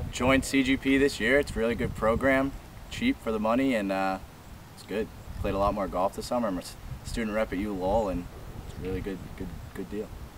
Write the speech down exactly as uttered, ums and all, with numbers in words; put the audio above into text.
joined C G P this year. It's a really good program, cheap for the money, and uh, it's good. Played a lot more golf this summer. I'm a student rep at U Lowell, and it's a really good, good, good deal.